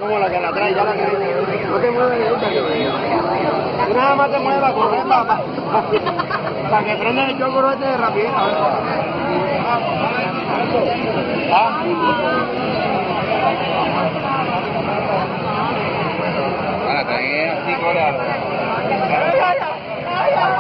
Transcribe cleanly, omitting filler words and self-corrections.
como la que la trae, ya la que no te mueves de esta. Tú nada más te mueves a correr para que prenda el choco este de rapidez. Ahora, trae así, coreano.